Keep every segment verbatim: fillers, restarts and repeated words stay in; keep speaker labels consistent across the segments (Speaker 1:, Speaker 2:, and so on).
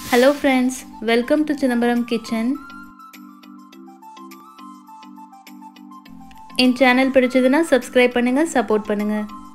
Speaker 1: Hello friends, welcome to Chidambaram Kitchen. In channel பிடிச்சதுனா subscribe பண்ணுங்க support பண்ணுங்க.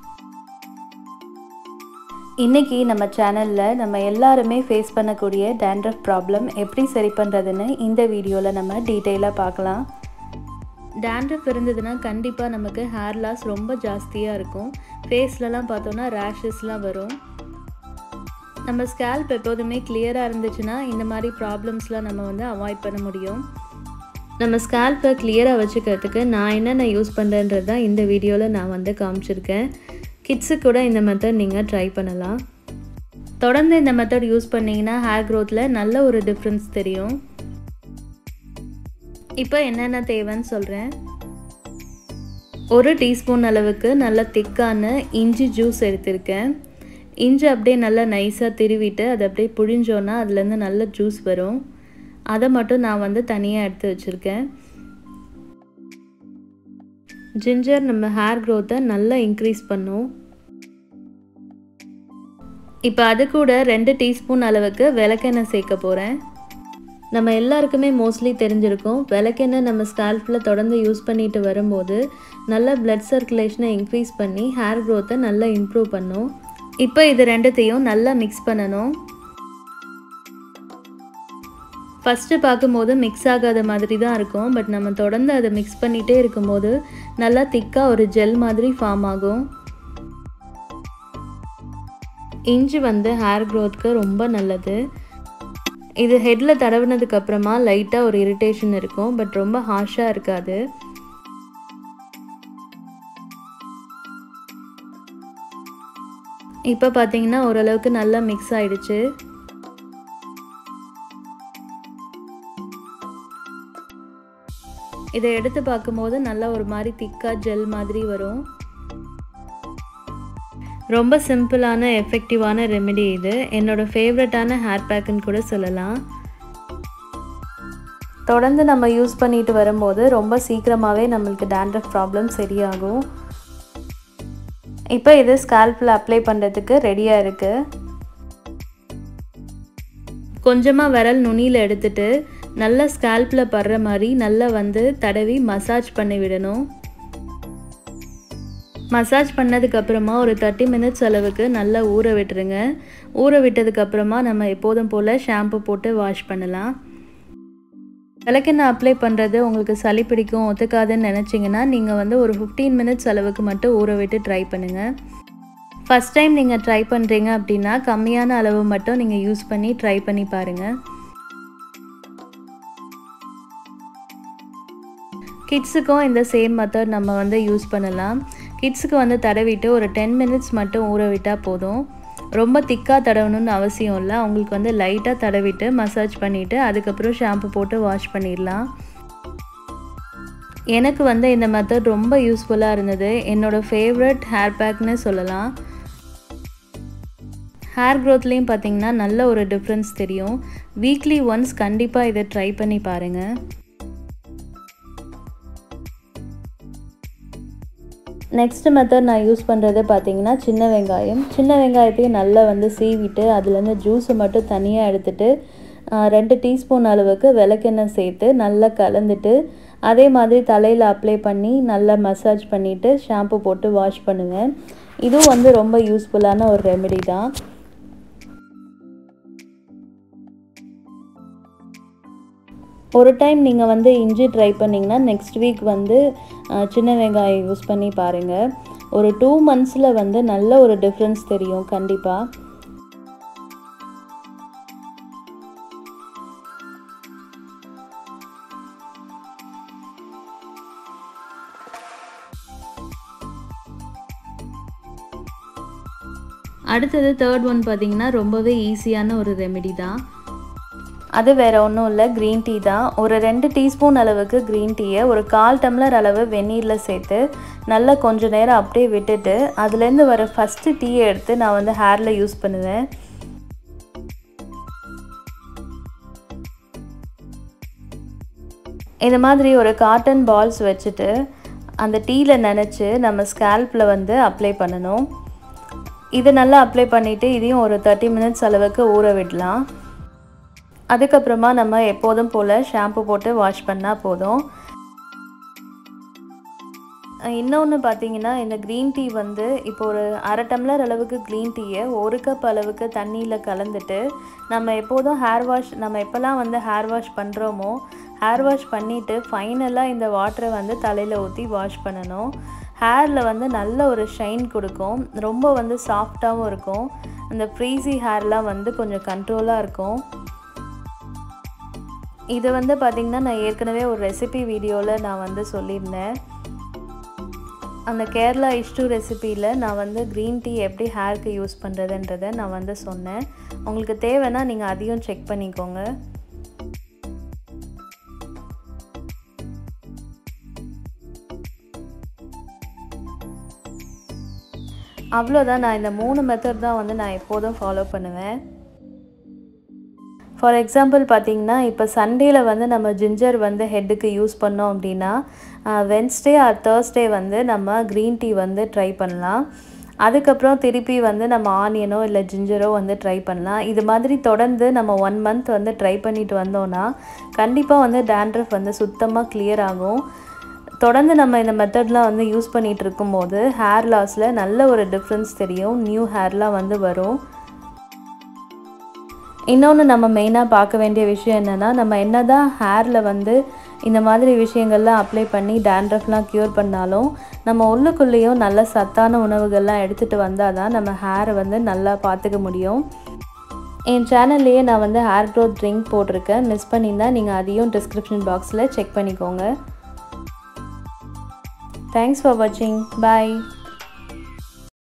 Speaker 1: இன்னைக்கு நம்ம சேனல்ல நம்ம எல்லாரும் ஃபேஸ் பண்ணக்கூடிய dandruff problem எப்படி சரி பண்றதுன்னு இந்த வீடியோல நம்ம டீடைலா பார்க்கலாம். dandruff இருந்ததுனா கண்டிப்பா நமக்கு hair loss ரொம்ப ஜாஸ்தியா இருக்கும். ஃபேஸ்லலாம் பார்த்தோம்னா rashes-லாம் வரும். நம்ம ஸ்கேல்ப் எப்போதுமே கிளியரா இருந்துச்சுனா இந்த மாதிரி ப்ராப்ளம்ஸ்லாம் நம்ம வந்து அவாய்ட் பண்ண முடியும். நம்ம ஸ்கேல்பை கிளியரா வச்சுக்கிறதுக்கு நான் என்னென்ன யூஸ் பண்றேன்றது தான் இந்த வீடியோல நான் வந்து காமிச்சிருக்கேன். கிட்ஸு கூட இந்த மெத்தட் நீங்க ட்ரை பண்ணலாம். தொடர்ந்து இந்த மெத்தட் யூஸ் பண்ணீங்கன்னா ஹேர் growthல நல்ல ஒரு டிஃபரன்ஸ் தெரியும். இப்போ என்னென்ன தேவைன்னு சொல்றேன். ஒரு டீஸ்பூன் அளவுக்கு நல்ல திக்கான இஞ்சி ஜூஸ் எடுத்திருக்கேன். இஞ்சி அப்படியே நல்லா நைஸாக திருவிட்டு அதை அப்படியே புழிஞ்சோன்னா அதுலேருந்து நல்ல ஜூஸ் வரும். அதை மட்டும் நான் வந்து தனியாக எடுத்து வச்சுருக்கேன். ஜிஞ்சர் நம்ம ஹேர் க்ரோத்தை நல்லா இன்க்ரீஸ் பண்ணும். இப்போ அது கூட ரெண்டு டீஸ்பூன் அளவுக்கு விளக்கெண்ணெய் சேர்க்க போகிறேன். நம்ம எல்லாருக்குமே மோஸ்ட்லி தெரிஞ்சிருக்கும், விளக்கெண்ணெய் நம்ம ஸ்கால்பில் தொடர்ந்து யூஸ் பண்ணிட்டு வரும்போது நல்ல பிளட் சர்க்குலேஷனை இன்க்ரீஸ் பண்ணி ஹேர் க்ரோத்தை நல்லா இம்ப்ரூவ் பண்ணும். இப்போ இது ரெண்டுத்தையும் நல்லா மிக்ஸ் பண்ணணும். ஃபஸ்ட்டு பார்க்கும்போது மிக்ஸ் ஆகாத மாதிரி தான் இருக்கும், பட் நம்ம தொடர்ந்து அதை மிக்ஸ் பண்ணிகிட்டே இருக்கும்போது நல்லா திக்காக ஒரு ஜெல் மாதிரி ஃபார்ம் ஆகும். இஞ்சி வந்து ஹேர் க்ரோத்துக்கு ரொம்ப நல்லது. இது ஹெட்டில் தடவினதுக்கப்புறமா லைட்டாக ஒரு இரிட்டேஷன் இருக்கும், பட் ரொம்ப ஹார்ஷாக இருக்காது. இப்போ பார்த்தீங்கன்னா ஓரளவுக்கு நல்லா மிக்ஸ் ஆயிடுச்சு. இதை எடுத்து பார்க்கும்போது நல்லா ஒரு மாதிரி திக்காக ஜெல் மாதிரி வரும். ரொம்ப சிம்பிளான எஃபெக்டிவான ரெமெடி இது. என்னோட ஃபேவரட்டான ஹேர் பேக்குன்னு கூட சொல்லலாம். தொடர்ந்து நம்ம யூஸ் பண்ணிட்டு வரும்போது ரொம்ப சீக்கிரமாகவே நம்மளுக்கு dandruff ப்ராப்ளம் சரியாகும். இப்போ இது ஸ்கால்பில் அப்ளை பண்ணுறதுக்கு ரெடியாக இருக்குது. கொஞ்சமாக விரல் நுனியில் எடுத்துட்டு நல்லா ஸ்கால்பில் படுற மாதிரி நல்லா வந்து தடவி மசாஜ் பண்ணி விடணும். மசாஜ் பண்ணதுக்கப்புறமா ஒரு தேர்ட்டி மினிட்ஸ் அளவுக்கு நல்லா ஊற விட்டுருங்க. ஊற விட்டதுக்கப்புறமா நம்ம எப்போதும் போல் ஷாம்பு போட்டு வாஷ் பண்ணலாம். விளக்கெண்ணெய் அப்ளை பண்ணுறது உங்களுக்கு சளி பிடிக்கும் ஒத்துக்காதுன்னு நினச்சிங்கன்னா நீங்கள் வந்து ஒரு ஃபிஃப்டீன் மினிட்ஸ் அளவுக்கு மட்டும் ஊற விட்டு ட்ரை பண்ணுங்கள். ஃபஸ்ட் டைம் நீங்கள் ட்ரை பண்ணுறீங்க அப்படின்னா கம்மியான அளவு மட்டும் நீங்கள் யூஸ் பண்ணி ட்ரை பண்ணி பாருங்கள். கிட்ஸுக்கும் இந்த சேம் மெத்தட் நம்ம வந்து யூஸ் பண்ணலாம். கிட்ஸுக்கு வந்து தடவிட்டு ஒரு டென் மினிட்ஸ் மட்டும் ஊற விட்டால் போதும். ரொம்ப திக்காக தடவணும்னு அவசியம் இல்லை. அவங்களுக்கு வந்து லைட்டாக தடவிட்டு மசாஜ் பண்ணிவிட்டு அதுக்கப்புறம் ஷாம்பு போட்டு வாஷ் பண்ணிடலாம். எனக்கு வந்து இந்த மெத்தட் ரொம்ப யூஸ்ஃபுல்லாக இருந்தது. என்னோடய ஃபேவரட் ஹேர் பேக்னு சொல்லலாம். ஹேர் க்ரோத்லேயும் பார்த்திங்கன்னா நல்ல ஒரு டிஃப்ரென்ஸ் தெரியும். வீக்லி ஒன்ஸ் கண்டிப்பாக இதை ட்ரை பண்ணி பாருங்கள். நெக்ஸ்ட் மெத்தட் நான் யூஸ் பண்ணுறது பார்த்திங்கன்னா சின்ன வெங்காயம். சின்ன வெங்காயத்தையும் நல்லா வந்து சீவிட்டு அதுலேருந்து ஜூஸை மட்டும் தனியாக எடுத்துகிட்டு ரெண்டு டீஸ்பூன் அளவுக்கு விளக்கெண்ணெய் சேர்த்து நல்லா கலந்துட்டு அதே மாதிரி தலையில் அப்ளை பண்ணி நல்லா மசாஜ் பண்ணிவிட்டு ஷாம்பு போட்டு வாஷ் பண்ணுவேன். இதுவும் வந்து ரொம்ப யூஸ்ஃபுல்லான ஒரு ரெமெடி தான். ஒரு டைம் நீங்கள் வந்து இஞ்சி ட்ரை பண்ணிங்கன்னா நெக்ஸ்ட் வீக் வந்து சின்ன வெங்காயம் யூஸ் பண்ணி பாருங்கள். ஒரு டூ மந்த்ஸில் வந்து நல்ல ஒரு டிஃப்ரென்ஸ் தெரியும் கண்டிப்பாக. அடுத்தது தேர்ட் ஒன் பார்த்திங்கன்னா ரொம்பவே ஈஸியான ஒரு ரெமெடி தான். அது வேறு ஒன்றும் இல்லை, க்ரீன் டீ தான். ஒரு ரெண்டு டீஸ்பூன் அளவுக்கு க்ரீன் டீயை ஒரு கால் டம்ளர் அளவு வெந்நீரில் சேர்த்து நல்லா கொஞ்சம் நேரம் அப்படியே விட்டுட்டு அதுலேருந்து வர ஃபஸ்ட்டு டீயை எடுத்து நான் வந்து ஹேரில் யூஸ் பண்ணுவேன். இந்த மாதிரி ஒரு காட்டன் பால்ஸ் வச்சுட்டு அந்த டீயில் நனைச்சி நம்ம ஸ்கால்பில் வந்து அப்ளை பண்ணணும். இது நல்லா அப்ளை பண்ணிவிட்டு இதையும் ஒரு தேர்ட்டி மினிட்ஸ் அளவுக்கு ஊற விடலாம். அதுக்கப்புறமா நம்ம எப்போதும் போல் ஷாம்பு போட்டு வாஷ் பண்ணால் போதும். இன்னொன்று பார்த்தீங்கன்னா, இந்த க்ரீன் டீ வந்து இப்போ ஒரு அரை டம்ளர் அளவுக்கு க்ரீன் டீயை ஒரு கப் அளவுக்கு தண்ணியில் கலந்துட்டு நம்ம எப்போதும் ஹேர் வாஷ் நம்ம எப்போல்லாம் வந்து ஹேர் வாஷ் பண்ணுறோமோ ஹேர் வாஷ் பண்ணிவிட்டு ஃபைனலாக இந்த வாட்டரை வந்து தலையில் ஊற்றி வாஷ் பண்ணணும். ஹேரில் வந்து நல்ல ஒரு ஷைன் கொடுக்கும், ரொம்ப வந்து சாஃப்டாகவும் இருக்கும், அந்த ஃப்ரீஸி ஹேர்லாம் வந்து கொஞ்சம் கண்ட்ரோலாக இருக்கும். இது வந்து பார்த்திங்கன்னா நான் ஏற்கனவே ஒரு ரெசிபி வீடியோவில் நான் வந்து சொல்லியிருந்தேன். அந்த கேரளா இஷ்டு ரெசிபியில் நான் வந்து க்ரீன் டீ எப்படி ஹேருக்கு யூஸ் பண்ணுறதுன்றதை நான் வந்து சொன்னேன். உங்களுக்கு தேவைன்னா நீங்கள் அதையும் செக் பண்ணிக்கோங்க. அவ்வளோதான். நான் இந்த மூணு மெத்தட் தான் வந்து நான் எப்போதும் ஃபாலோ பண்ணுவேன். ஃபார் எக்ஸாம்பிள் பார்த்திங்கன்னா, இப்போ சண்டேயில் வந்து நம்ம ஜிஞ்சர் வந்து ஹெட்டுக்கு யூஸ் பண்ணோம் அப்படின்னா வென்ஸ்டே ஆர் தேர்ஸ்டே வந்து நம்ம க்ரீன் டீ வந்து ட்ரை பண்ணலாம். அதுக்கப்புறம் திருப்பி வந்து நம்ம ஆனியனோ இல்லை ஜிஞ்சரோ வந்து ட்ரை பண்ணலாம். இது மாதிரி தொடர்ந்து நம்ம ஒன் மந்த் வந்து ட்ரை பண்ணிட்டு வந்தோன்னா கண்டிப்பாக வந்து டேண்ட்ரஃப் வந்து சுத்தமாக கிளியர் ஆகும். தொடர்ந்து நம்ம இந்த மெத்தட்லாம் வந்து யூஸ் பண்ணிகிட்டு இருக்கும்போது ஹேர் லாஸில் நல்ல ஒரு டிஃப்ரென்ஸ் தெரியும், நியூ ஹேர்லாம் வந்து வரும். இன்னொன்று நம்ம மெயினாக பார்க்க வேண்டிய விஷயம் என்னென்னா, நம்ம என்ன தான் ஹேரில் வந்து இந்த மாதிரி விஷயங்கள்லாம் அப்ளை பண்ணி டேண்ட்ரஃப்லாம் க்யூர் பண்ணாலும் நம்ம உள்ளுக்குள்ளேயும் நல்ல சத்தான உணவுகள்லாம் எடுத்துகிட்டு வந்தால் தான் நம்ம ஹேரை வந்து நல்லா பார்த்துக்க முடியும். என் சேனல்லையே நான் வந்து ஹேர் க்ரோத் ட்ரிங்க் போட்டிருக்கேன், மிஸ் பண்ணியிருந்தால் நீங்கள் அதையும் டிஸ்கிரிப்ஷன் பாக்ஸில் செக் பண்ணிக்கோங்க. தேங்க்ஸ் ஃபார் வாட்சிங். பாய்.